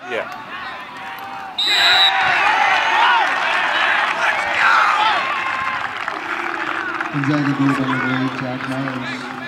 Yeah. Gonzaga goal by the way, Jack Myers.